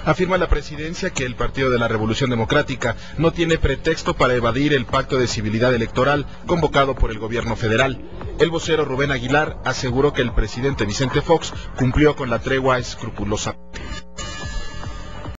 Afirma la presidencia que el Partido de la Revolución Democrática no tiene pretexto para evadir el pacto de civilidad electoral convocado por el gobierno federal. El vocero Rubén Aguilar aseguró que el presidente Vicente Fox cumplió con la tregua escrupulosamente.